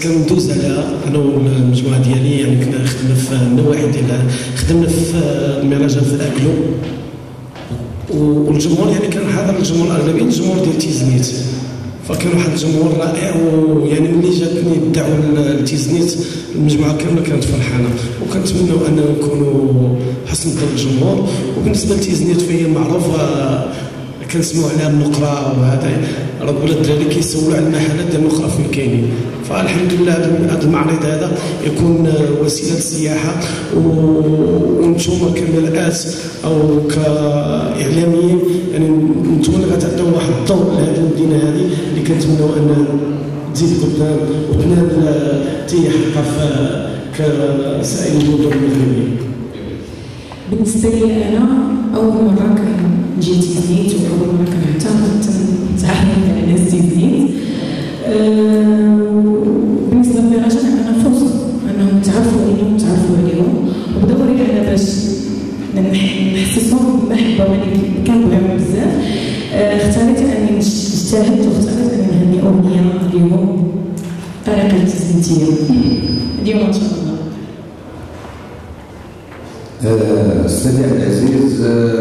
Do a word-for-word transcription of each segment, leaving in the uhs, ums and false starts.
كندوز عليها انا والمجموعه ديالي، يعني كنا خدمنا في النواحي ديال خدمنا في المهرجان في الاكلو، والجمهور يعني كان حاضر الجمهور الاغلبيه الجمهور ديال تيزنيت، فكان واحد الجمهور رائع. ويعني ملي جاتني الدعوه لتيزنيت المجموعه كامله كانت فرحانه، وكنتمنوا اننا نكونوا حسن ظن الجمهور. وبالنسبه لتيزنيت فهي معروفه، كنسمعوا عليها النقره، وهذا راه ولاد الدراري كيسولوا على المحلات ديال النقره فين كاينين. فالحمد لله هذا المعرض هذا يكون وسيله سياحه، وانتم كمرآة او كاعلاميين يعني انتم اللي غتعطيو واحد الضوء لهذه المدينه هذه اللي كنتمنوا ان تزيد قدام وتنال تيحقق كسائر المدن المغربيه. بالنسبه لي انا اول مره كنجي تيزنيت، واول مره كنعتمد نتعرف على ناس تيزنيت. بالنسبه للمهرجان انا فرصه انهم تعرفوا عليهم وتعرفوا عليهم، وبدوري على باش نحسسهم بالمحبه واللي كنبغيهم بزاف. اختاريت انني نجتهد، واختاريت انني نغني اغنيه اليوم طريقه التيزنيتيه اليوم ان شاء الله. أستاذي عبد العزيز،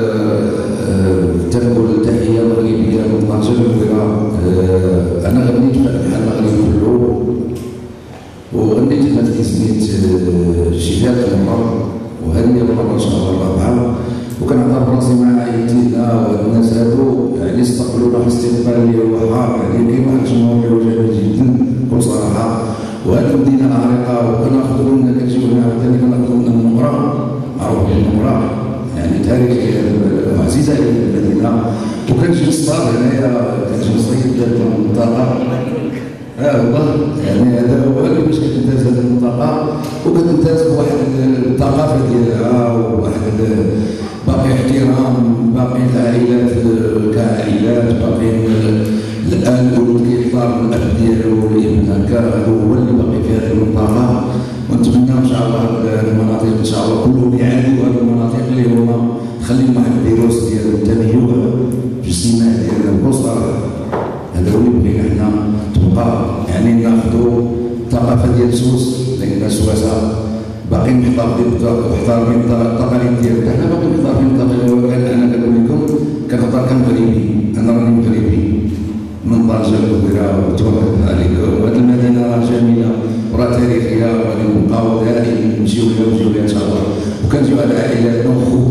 تنقل تحية مغربية من طنجة الكبيرة. أنا غنيت في البحر المغربي كله، وغنيت في تيزنيت شي ثلاث مرات، وهذه هي المرة إن شاء الله الرابعة. وكنعتبر راسي مع عائلتنا والناس هادو يعني استقبلونا استقبال اللي هو حار، يعني كاين واحد الجمهور اللي هو جميل جدا بكل صراحة. وهذه المدينة العريقة، وكناخذوا لنا كنجيو هنا عاوتاني كناخذوا لنا النمرة، معروف بالنمرة يعني تاريخ عزيزة على المدينة. وكنجي نصطاد هنايا، كنجي نصيد ديال المنطقة. اه والله يعني هذا هو اللي باش كتمتاز هذه المنطقة، وكتمتاز بواحد الثقافة ديالها، وواحد باقي احترام، باقي العائلات كعائلات، باقي الآن الولد كيختار الأب ديالو والابن هكا، هذا هو اللي باقي في هذه المنطقة. ونتمنى ان شاء الله المناطق ان شاء الله كلهم يعادوا هذه المناطق اللي هما تخليهم واحد الفيروس ديال التميع في السماء ديال البصر. هذا هو اللي بغينا حنا تبقى، يعني ناخذوا الثقافه ديال سوس، لان سواسه باقيين محتفظين محترمين التقاليد ديالنا. حنا باقيين محتفظين بالتقاليد. انا كنقول لكم كنهضر كمغربي، انا راني مغربي من طنجة الكبيرة، وتوكلت عليكم. وهذه المدينة جميلة وراه تاريخية، وغادي نبقاو دائما نمشيو لها ونجيو لها ان شاء الله. وكنجيو على عائلاتنا